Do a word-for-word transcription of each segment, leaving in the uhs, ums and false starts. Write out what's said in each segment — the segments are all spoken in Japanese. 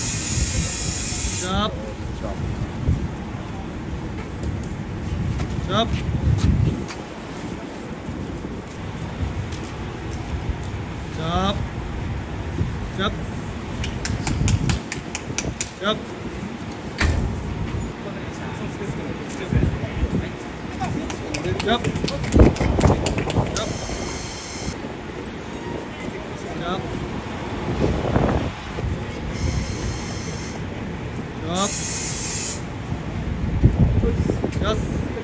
Chop. Chop. Chop. Chop. Chop. Chop. Chop. Chop. Chop. Yes.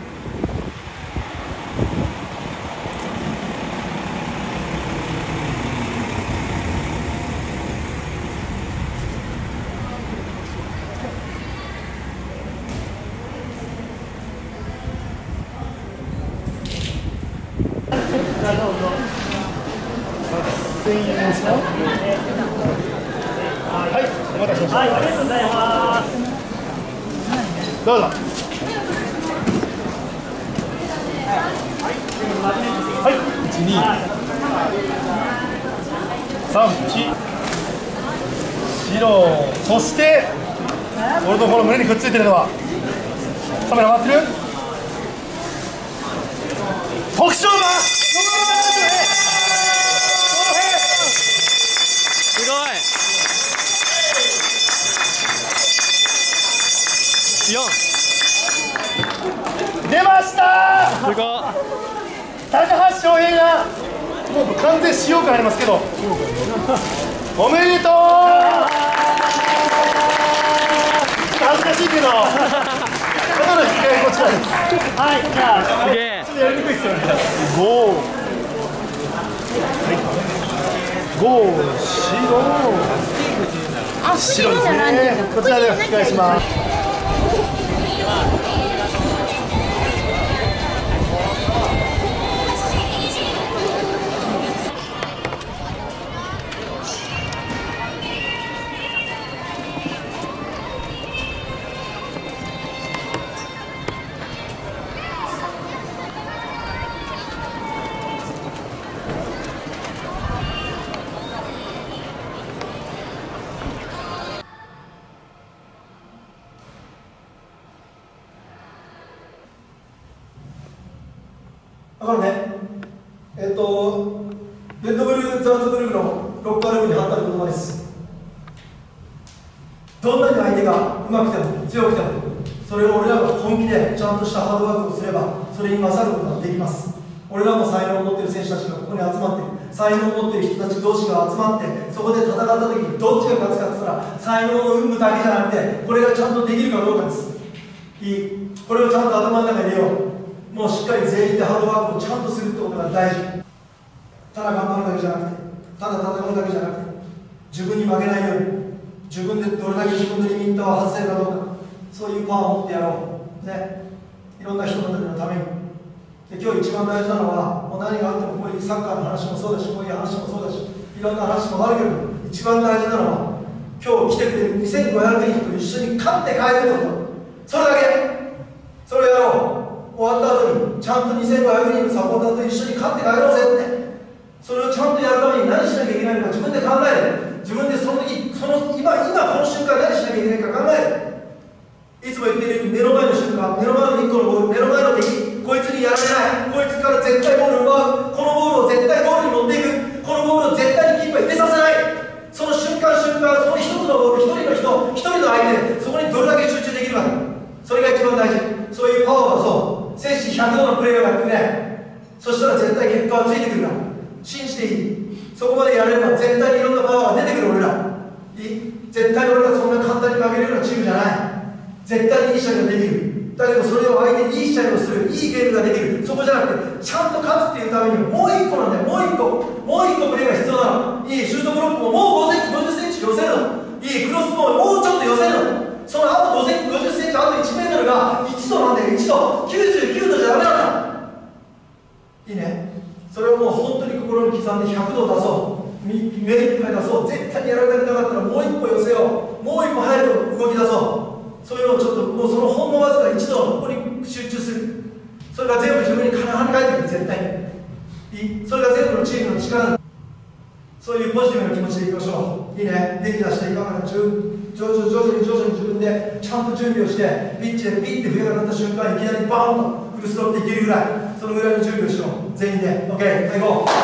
はい、お待たせしました。はい、ありがとうございます。どうぞ。はい、一二三一。白、そして俺のこの胸にくっついてるのはカメラ回ってる？徳勝馬。 すごい。よん。 出ました。 すごい。 高橋翔平がもう完全使用感ありますけど、おめでとう。恥ずかしいけど、ただの控えこちらです。はい、じゃあすげえ。 ちょっとやりにくいですよね。五、五、白。白ですね。こちらで吹き返します。 だからね、えっと、レッドブル・ザルツブルクのロッカールームに貼った言葉です。どんなに相手がうまくても強くても、それを俺らが本気でちゃんとしたハードワークをすれば、それに勝ることができます。俺らも才能を持っている選手たちがここに集まっている。 才能を持っている人たち同士が集まってそこで戦った時にどっちが勝つかって言ったら才能の有無だけじゃなくてこれがちゃんとできるかどうかです。いいこれをちゃんと頭の中に入れよう。もうしっかり全員でハードワークをちゃんとするってことが大事。ただ頑張るだけじゃなくてただ戦うだけじゃなくて自分に負けないように自分でどれだけ自分のリミッターを外せるかどうかそういうパワーを持ってやろうね。いろんな人たちのためにで今日一番大事なのはもう何があってもこういうサッカーの話もそうだしこういう話もそうだしいろんな話もあるけど一番大事なのは今日来てくれるにせんごひゃくにんと一緒に勝って帰るってことそれだけそれをやろう。終わった後にちゃんとにせんごひゃくにんのサポーターと一緒に勝って帰ろうぜってそれをちゃんとやるために何しなきゃいけないのか自分で考える。自分でその時その今今この瞬間何しなきゃいけないか考える。いつも言ってるように目の前の瞬間目の前のいっこのボール目の前の敵こいつにやられないこいつから絶対ボールを奪うこのボールを絶対ゴールに持っていくこのボールを絶対にキーパー入れさせないその瞬間瞬間その一つのボール一人の人一人の相手そこにどれだけ集中できるかそれが一番大事。そういうパワーをそう摂氏ひゃくどのプレーをやってねそしたら絶対結果はついてくるから信じていい。そこまでやれば絶対にいろんなパワーが出てくる俺らいい絶対に俺らそんな簡単に負けるようなチームじゃない絶対にいい試合ができる。だけどそれを相手にいい試合をするいいゲームができるそこじゃなくてちゃんと勝つっていうためにもう一個なんだよもう一個もう一個プレーが必要なの。いいシュートブロックももうごセンチごじゅっセンチ寄せるのいいクロスボールもうちょっと寄せるのそのあとごセンチごじゅっセンチあといちメートルがいちどなんだよいちどきゅうじゅうきゅうどじゃダメなんだいいね。それをもう本当に心に刻んでひゃくど出そう目いっぱい出そう絶対にやられたくなかったらもう一歩寄せようもう一歩早く動き出そうそういうのをちょっともうそのほんのわずかいちどここに集中するそれが全部自分に跳ね返ってくる絶対にいいそれが全部のチームの力そういうポジティブな気持ちでいきましょう。いいね。できだして今から徐々に徐々に徐々に自分でちゃんと準備をしてピッチでピッて笛が鳴った瞬間いきなりバーンとフルスロットいけるぐらいそのぐらいの準備をしよう全員で OK はい行こう。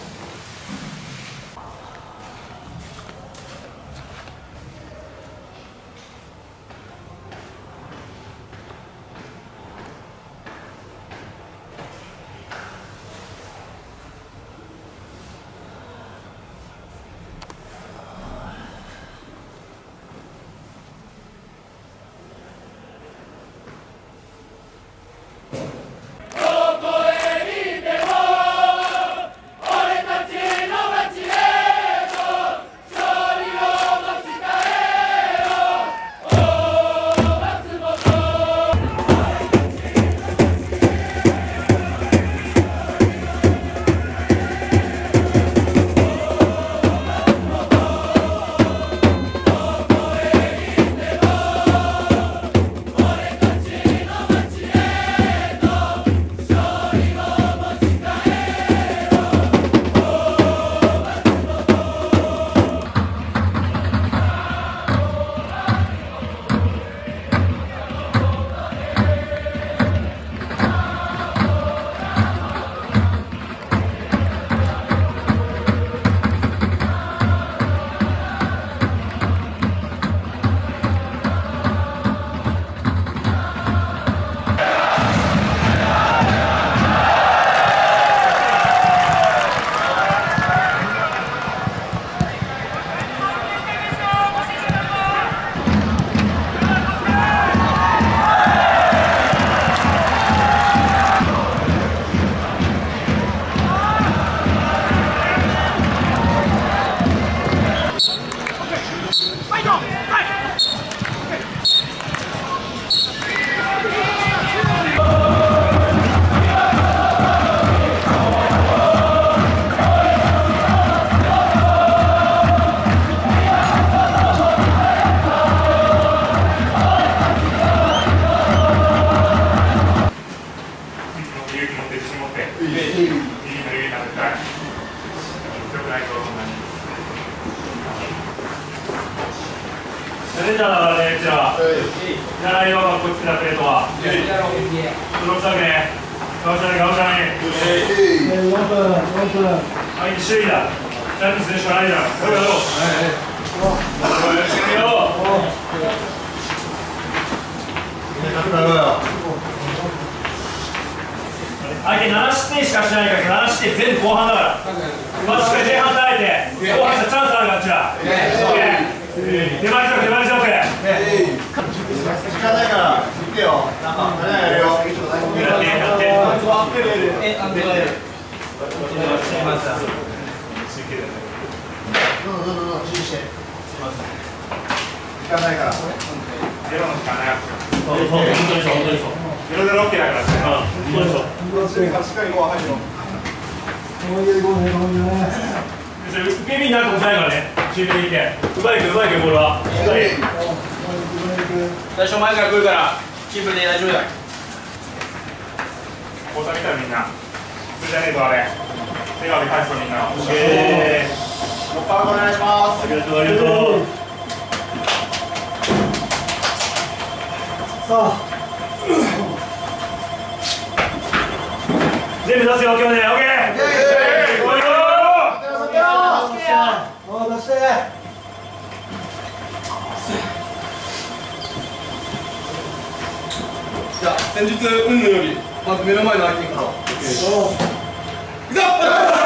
それじゃあね、じゃあ、やらいよ、こっちだけとは。ブロックだけね。ガオちゃんに、ガオちゃんに。はい、首位だ。ジャンプするしかないじゃん。これやろう。はい。よろしくねよ。みんな勝ったろうよ。 相手なな失点しかしないからなな失点全部後半だから、まずしっかり前半耐えて後半したチャンスあるから、あっちら出まり強く出まり強く時間ないから見てよ。なんかやるよ。 やってやってどうぞどうぞどうぞ指示して。すみません。時間ないから。 ゼロの時間ない。そうそう、本当にそう、本当にそう。ゼロゼロオッケーだから。うん、本当にそう。 しっかりご飯入るの。 受け身になるかもしれないからね。中継でいて。うまいくうまいくボールは。 最初前から来るからシンプルで大丈夫だ。 こうされたらみんな。それじゃねえとあれ。笑顔で返すとみんな。オッケー。 お願いします。 ありがとうありがとう。 さあ全部出すよ今日ね。オッケー。おいよもう出して。 じゃあ戦術云々よりまず目の前の相手からいざ。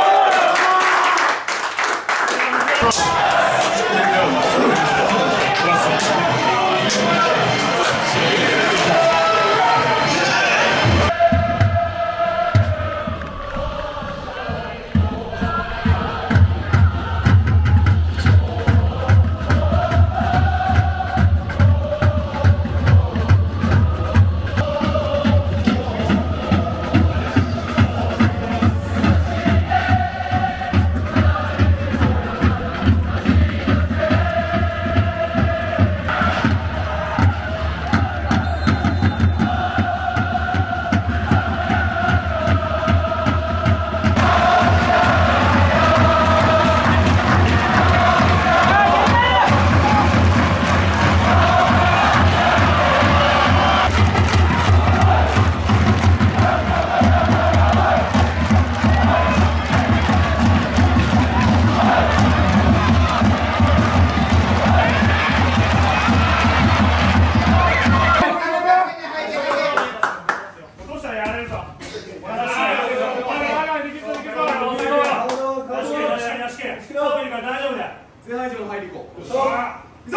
前半以上の入りいこう。いざ。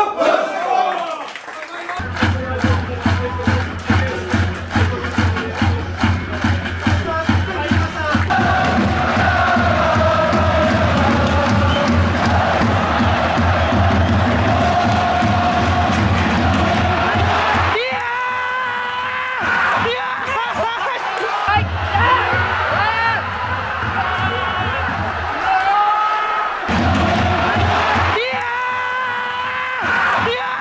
いやー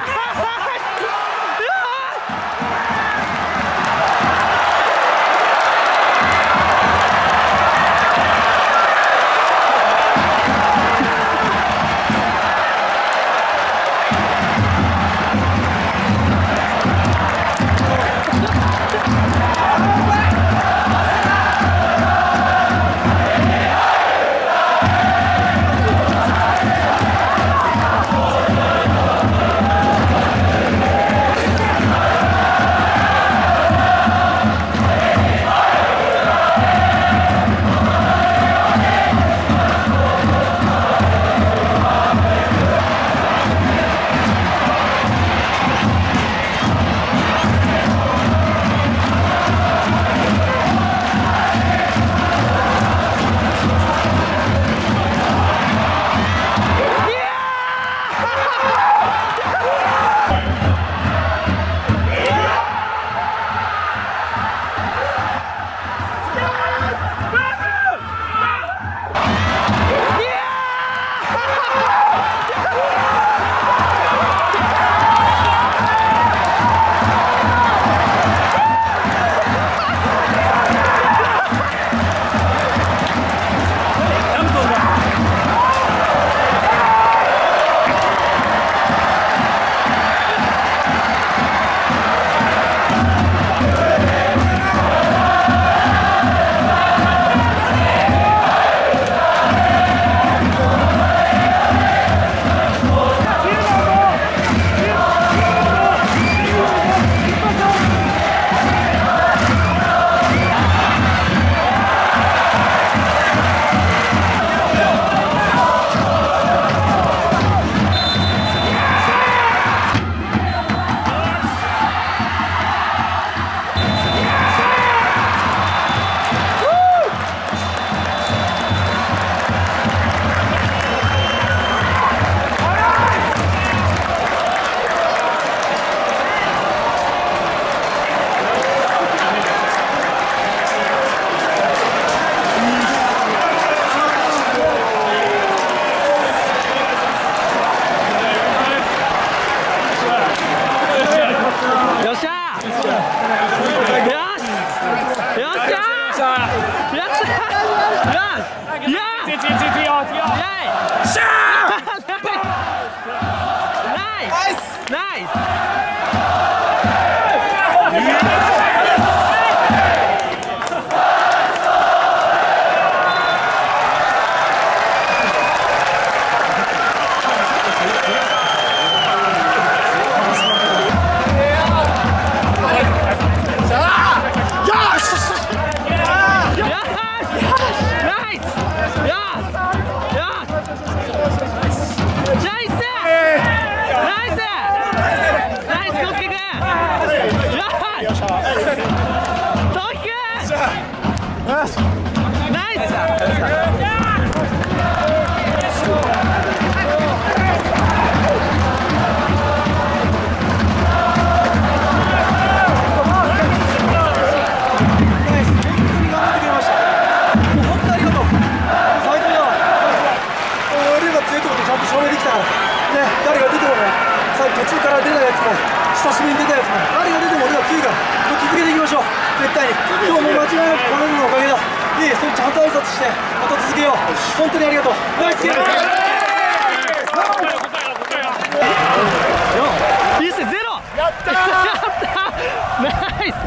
つも久しぶりに出たやつも誰が出ても俺は強いから、続けていきましょう。絶対に今日も間違いなくこれのおかげだ。いい、それちゃんと挨拶してまた続けよう。本当にありがとう。ナイスゲーム。 いいっすね、ゼロ。やったーやったーナイス。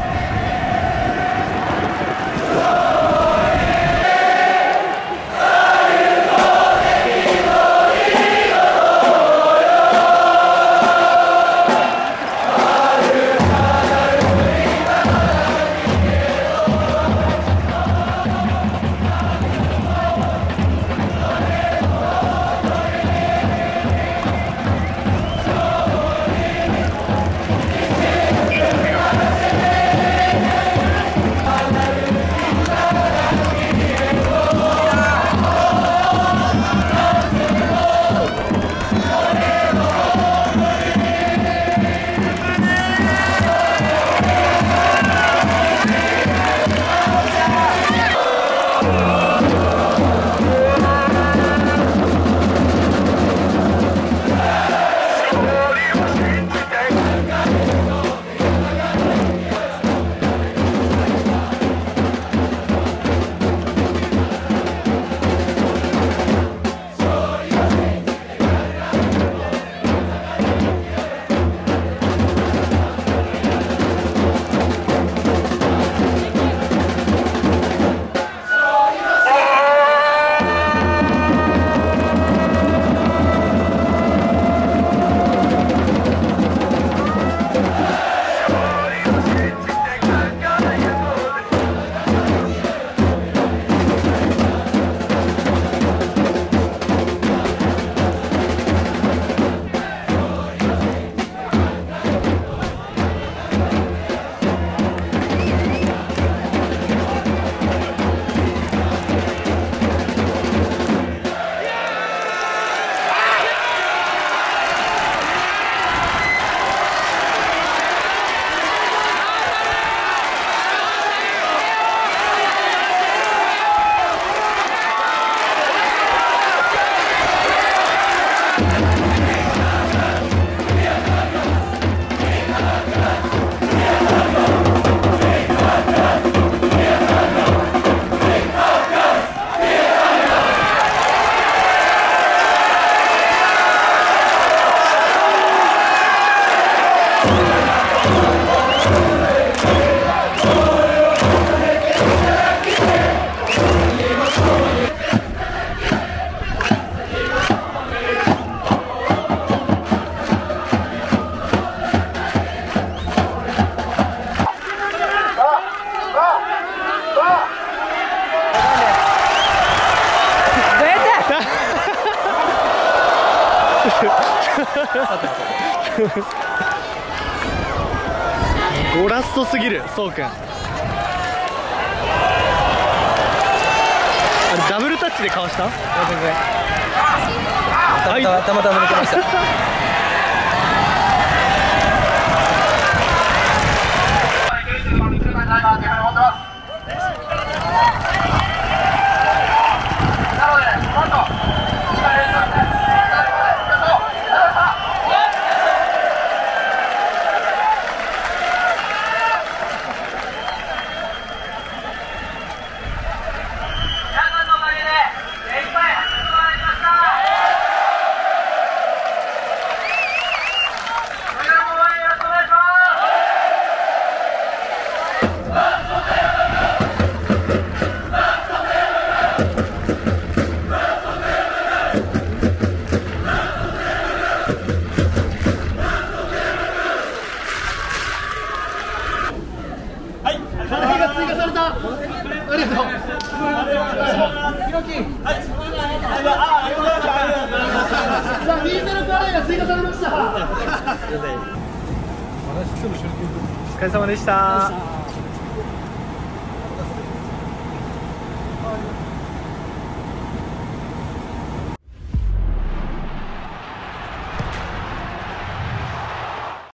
ゴラストすぎる、そうくん。あれダブルタッチでかわした？全然。たまたま抜けました。お疲れ様でした。